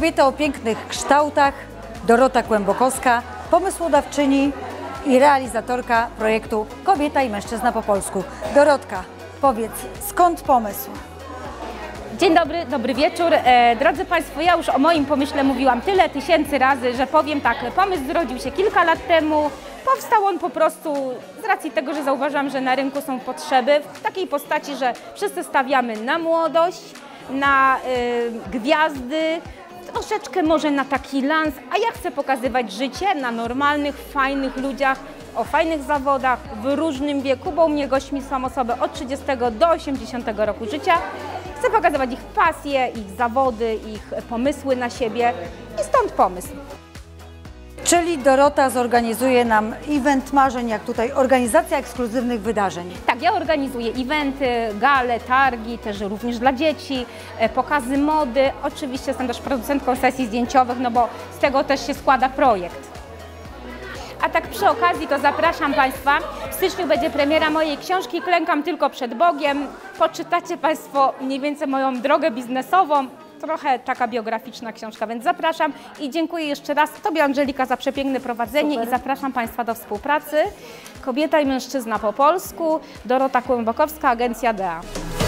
Kobieta o pięknych kształtach, Dorota Kłębokowska, pomysłodawczyni i realizatorka projektu Kobieta i mężczyzna po polsku. Dorotka, powiedz, skąd pomysł? Dzień dobry, dobry wieczór. Drodzy Państwo, ja już o moim pomyśle mówiłam tyle tysięcy razy, że powiem tak, pomysł zrodził się kilka lat temu. Powstał on po prostu z racji tego, że zauważam, że na rynku są potrzeby w takiej postaci, że wszyscy stawiamy na młodość, na gwiazdy, troszeczkę może na taki lans, a ja chcę pokazywać życie na normalnych, fajnych ludziach, o fajnych zawodach w różnym wieku, bo u mnie gośćmi są osoby od 30 do 80 roku życia. Chcę pokazywać ich pasje, ich zawody, ich pomysły na siebie i stąd pomysł. Czyli Dorota zorganizuje nam event marzeń, jak tutaj organizacja ekskluzywnych wydarzeń. Tak, ja organizuję eventy, gale, targi, też również dla dzieci, pokazy mody. Oczywiście jestem też producentką sesji zdjęciowych, no bo z tego też się składa projekt. A tak przy okazji to zapraszam Państwa, w styczniu będzie premiera mojej książki Klękam tylko przed Bogiem. Poczytacie Państwo mniej więcej moją drogę biznesową, trochę taka biograficzna książka, więc zapraszam i dziękuję jeszcze raz Tobie, Angelika, za przepiękne prowadzenie. Super. I zapraszam Państwa do współpracy. Kobieta i mężczyzna po polsku, Dorota Kłębokowska, Agencja DEA.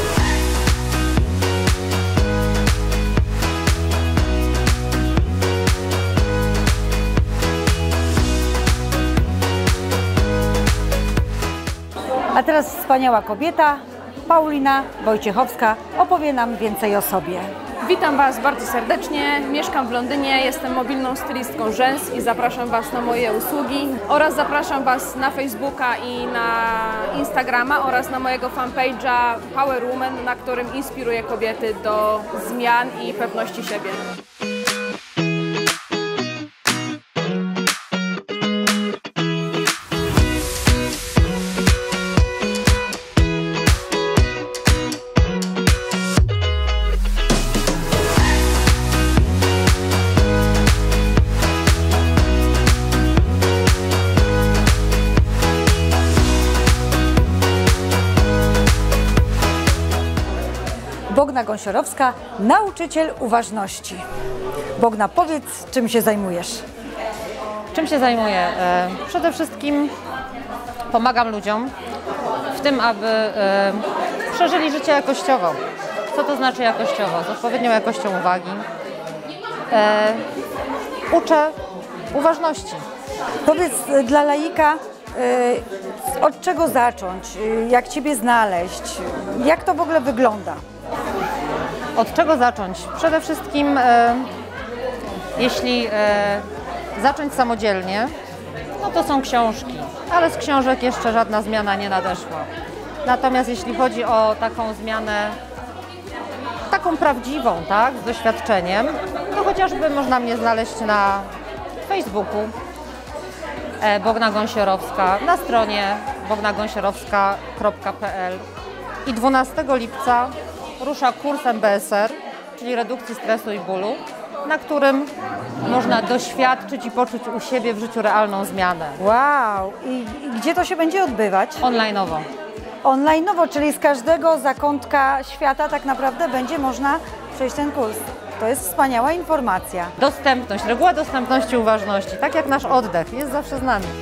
A teraz wspaniała kobieta, Paulina Wojciechowska, opowie nam więcej o sobie. Witam Was bardzo serdecznie, mieszkam w Londynie, jestem mobilną stylistką rzęs i zapraszam Was na moje usługi oraz zapraszam Was na Facebooka i na Instagrama oraz na mojego fanpage'a Power Woman, na którym inspiruję kobiety do zmian i pewności siebie. Bogna Gąsiorowska, nauczyciel uważności. Bogna, powiedz, czym się zajmujesz? Czym się zajmuję? Przede wszystkim pomagam ludziom w tym, aby przeżyli życie jakościowo. Co to znaczy jakościowo? Z odpowiednią jakością uwagi. Uczę uważności. Powiedz dla laika, od czego zacząć, jak Ciebie znaleźć, jak to w ogóle wygląda? Od czego zacząć? Przede wszystkim, jeśli zacząć samodzielnie, no to są książki, ale z książek jeszcze żadna zmiana nie nadeszła. Natomiast jeśli chodzi o taką zmianę, taką prawdziwą, tak, z doświadczeniem, to chociażby można mnie znaleźć na Facebooku Bogna Gąsiorowska, na stronie bognagąsiorowska.pl i 12 lipca rusza kurs MBSR, czyli redukcji stresu i bólu, na którym można doświadczyć i poczuć u siebie w życiu realną zmianę. Wow! I gdzie to się będzie odbywać? Online'owo. Online'owo, czyli z każdego zakątka świata tak naprawdę będzie można przejść ten kurs. To jest wspaniała informacja. Dostępność, reguła dostępności uważności, tak jak nasz oddech, jest zawsze z nami.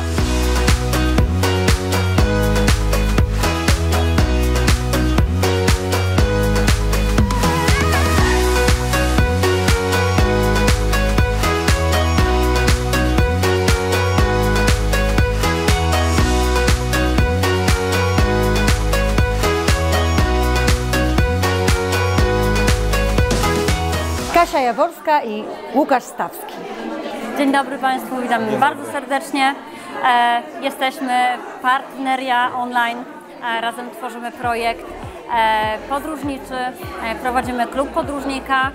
Kasia Jaworska i Łukasz Stawski. Dzień dobry Państwu, witam bardzo serdecznie. Jesteśmy Partneria Online, razem tworzymy projekt podróżniczy, prowadzimy klub podróżnika,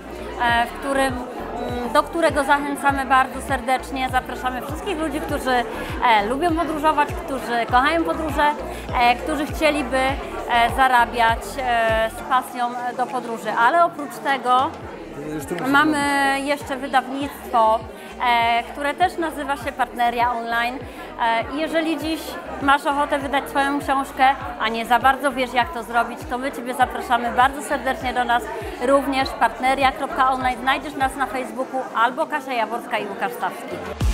do którego zachęcamy bardzo serdecznie. Zapraszamy wszystkich ludzi, którzy lubią podróżować, którzy kochają podróże, którzy chcieliby zarabiać z pasją do podróży, ale oprócz tego mamy jeszcze wydawnictwo które też nazywa się Partneria Online. Jeżeli dziś masz ochotę wydać swoją książkę, a nie za bardzo wiesz, jak to zrobić, to my Ciebie zapraszamy bardzo serdecznie do nas, również partneria.online. Znajdziesz nas na Facebooku albo Kasia Jaworska i Łukasz Stawski.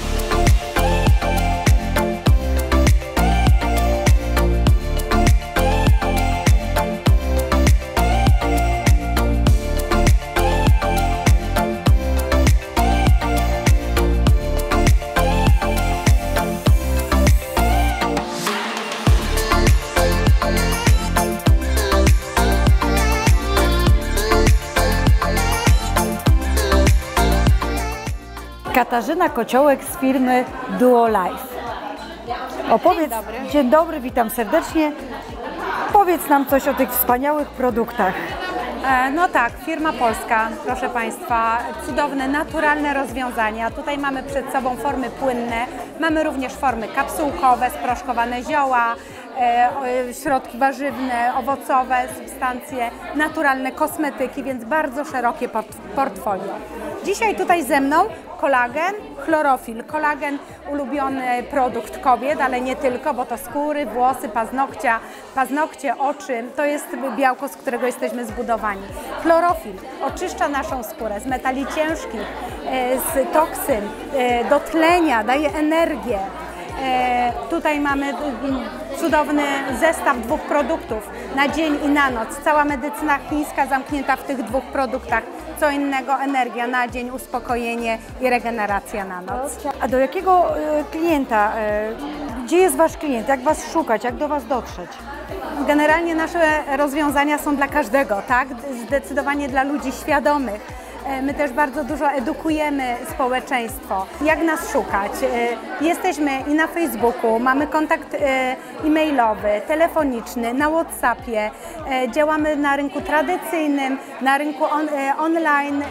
Katarzyna Kociołek z firmy Duo Life. Opowiedz, dzień dobry, witam serdecznie. Powiedz nam coś o tych wspaniałych produktach. No tak, firma polska, proszę Państwa, cudowne, naturalne rozwiązania. Tutaj mamy przed sobą formy płynne, mamy również formy kapsułkowe, sproszkowane zioła, środki warzywne, owocowe, substancje naturalne, kosmetyki, więc bardzo szerokie portfolio. Dzisiaj tutaj ze mną kolagen, chlorofil. Kolagen, ulubiony produkt kobiet, ale nie tylko, bo to skóry, włosy, paznokcie, oczy. To jest białko, z którego jesteśmy zbudowani. Chlorofil oczyszcza naszą skórę z metali ciężkich, z toksyn, do tlenia, daje energię. Tutaj mamy cudowny zestaw 2 produktów na dzień i na noc. Cała medycyna chińska zamknięta w tych 2 produktach. Co innego energia na dzień, uspokojenie i regeneracja na noc. A do jakiego klienta, gdzie jest Wasz klient, jak Was szukać, jak do Was dotrzeć? Generalnie nasze rozwiązania są dla każdego, tak? Zdecydowanie dla ludzi świadomych. My też bardzo dużo edukujemy społeczeństwo. Jak nas szukać? Jesteśmy i na Facebooku, mamy kontakt e-mailowy, telefoniczny, na WhatsAppie. Działamy na rynku tradycyjnym, na rynku online.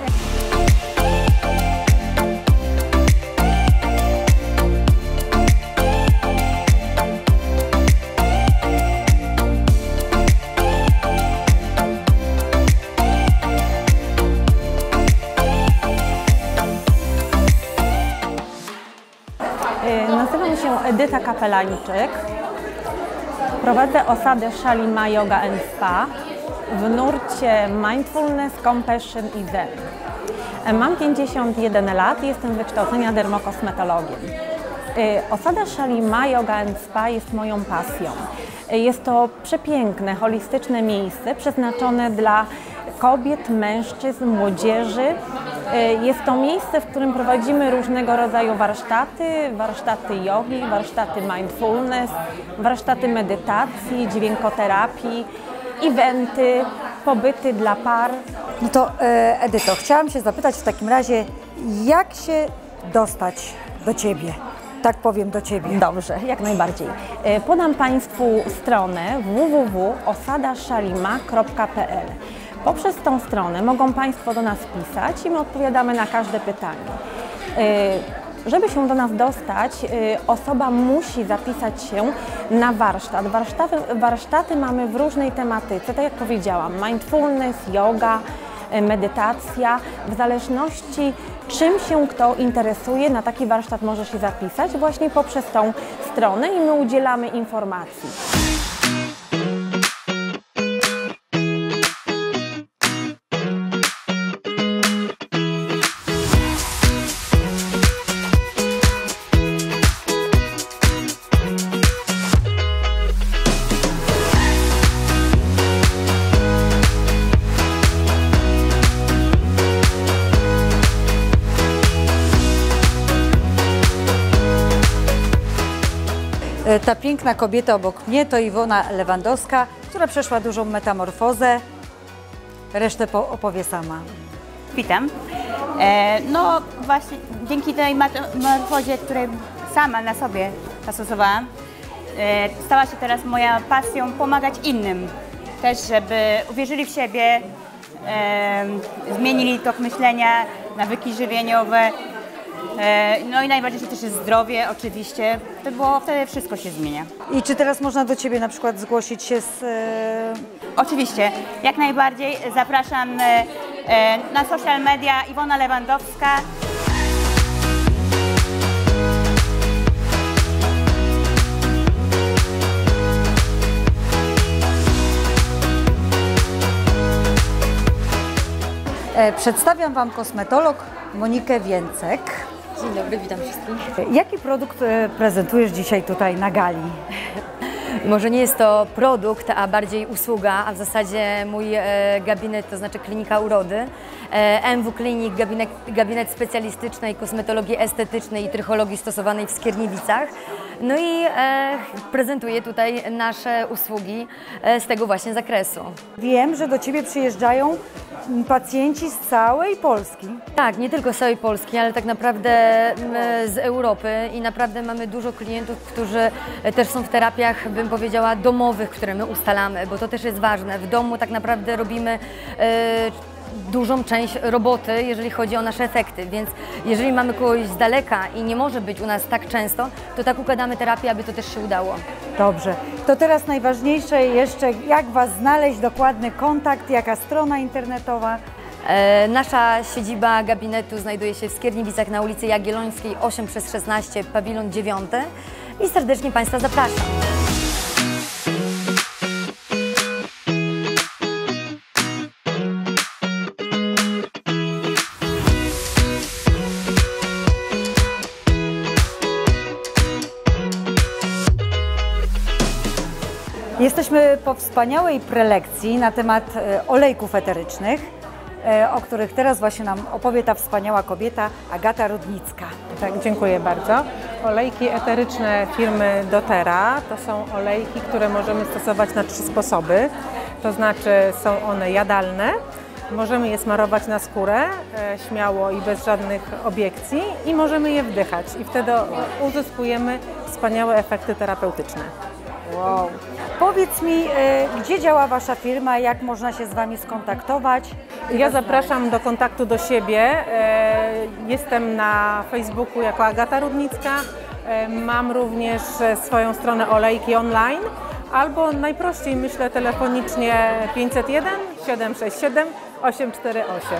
Nazywam się Edyta Kapelańczyk. Prowadzę osadę Shalima Yoga and Spa w nurcie Mindfulness, Compassion i Zen. Mam 51 lat i jestem z wykształcenia dermokosmetologiem. Osada Shalima Yoga and Spa jest moją pasją. Jest to przepiękne, holistyczne miejsce przeznaczone dla kobiet, mężczyzn, młodzieży. Jest to miejsce, w którym prowadzimy różnego rodzaju warsztaty jogi, warsztaty mindfulness, warsztaty medytacji, dźwiękoterapii, eventy, pobyty dla par. No to Edyto, chciałam się zapytać w takim razie, jak się dostać do Ciebie? Tak powiem do Ciebie. Dobrze, jak najbardziej. Podam Państwu stronę www.osadashalima.pl. Poprzez tą stronę mogą Państwo do nas pisać i my odpowiadamy na każde pytanie. Żeby się do nas dostać, osoba musi zapisać się na warsztat. Warsztaty mamy w różnej tematyce, tak jak powiedziałam, mindfulness, yoga, medytacja. W zależności czym się kto interesuje, na taki warsztat może się zapisać właśnie poprzez tą stronę i my udzielamy informacji. Ta piękna kobieta obok mnie to Iwona Lewandowska, która przeszła dużą metamorfozę. Resztę opowie sama. Witam. No właśnie dzięki tej metamorfozie, której sama na sobie zastosowałam, stała się teraz moją pasją pomagać innym. Też, żeby uwierzyli w siebie, zmienili tok myślenia, nawyki żywieniowe. No i najważniejsze też jest zdrowie oczywiście, bo wtedy wszystko się zmienia. I czy teraz można do Ciebie na przykład zgłosić się z... Oczywiście, jak najbardziej. Zapraszam na social media Iwona Lewandowska. Przedstawiam Wam kosmetolog Monikę Więcek. Dzień dobry, witam wszystkich. Jaki produkt prezentujesz dzisiaj tutaj na gali? Może nie jest to produkt, a bardziej usługa, a w zasadzie mój gabinet, to znaczy klinika urody. MW Klinik, gabinet specjalistycznej kosmetologii estetycznej i trychologii stosowanej w Skierniewicach. No i prezentuję tutaj nasze usługi z tego właśnie zakresu. Wiem, że do Ciebie przyjeżdżają pacjenci z całej Polski. Tak, nie tylko z całej Polski, ale tak naprawdę z Europy i naprawdę mamy dużo klientów, którzy też są w terapiach, bym powiedziała, domowych, które my ustalamy, bo to też jest ważne. W domu tak naprawdę robimy dużą część roboty, jeżeli chodzi o nasze efekty, więc jeżeli mamy kogoś z daleka i nie może być u nas tak często, to tak układamy terapię, aby to też się udało. Dobrze, to teraz najważniejsze jeszcze, jak Was znaleźć, dokładny kontakt, jaka strona internetowa? Nasza siedziba gabinetu znajduje się w Skierniewicach na ulicy Jagiellońskiej 8/16, pawilon 9 i serdecznie Państwa zapraszam. Jesteśmy po wspaniałej prelekcji na temat olejków eterycznych, o których teraz właśnie nam opowie ta wspaniała kobieta Agata Rudnicka. Tak, dziękuję bardzo. Olejki eteryczne firmy doTERRA to są olejki, które możemy stosować na 3 sposoby. To znaczy są one jadalne, możemy je smarować na skórę śmiało i bez żadnych obiekcji i możemy je wdychać i wtedy uzyskujemy wspaniałe efekty terapeutyczne. Wow. Powiedz mi, gdzie działa Wasza firma, jak można się z Wami skontaktować? Ja zapraszam do kontaktu do siebie. Jestem na Facebooku jako Agata Rudnicka. Mam również swoją stronę Olejki Online albo najprościej myślę telefonicznie 501 767 848.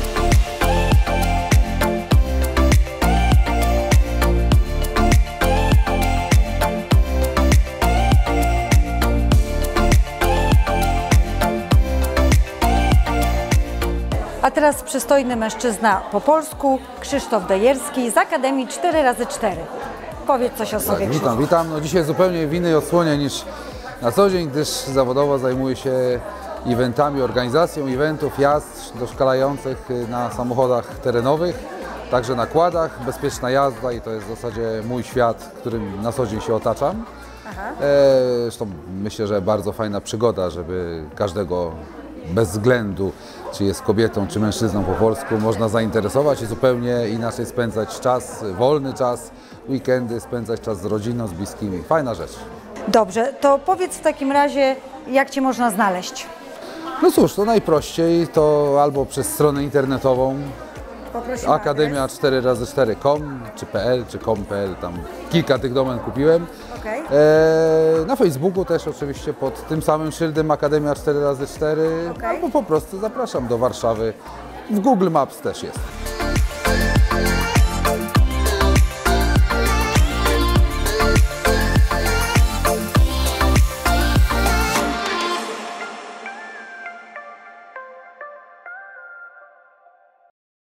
A teraz przystojny mężczyzna po polsku, Krzysztof Dejerski z Akademii 4x4. Powiedz coś o sobie, Krzysztof. Witam. No, dzisiaj zupełnie w innej odsłonie niż na co dzień, gdyż zawodowo zajmuję się eventami, organizacją eventów, jazd doszkalających na samochodach terenowych, także na quadach, bezpieczna jazda i to jest w zasadzie mój świat, którym na co dzień się otaczam. Zresztą myślę, że bardzo fajna przygoda, żeby każdego bez względu, czy jest kobietą, czy mężczyzną po polsku, można zainteresować i zupełnie inaczej spędzać czas, wolny czas, weekendy, spędzać czas z rodziną, z bliskimi. Fajna rzecz. Dobrze, to powiedz w takim razie, jak Cię można znaleźć? No cóż, to najprościej to albo przez stronę internetową Akademia 4x4.com, czy .pl, czy com.pl, tam kilka tych domen kupiłem. Okay. Na Facebooku też oczywiście pod tym samym szyldem Akademia 4x4, albo po prostu zapraszam do Warszawy. W Google Maps też jest.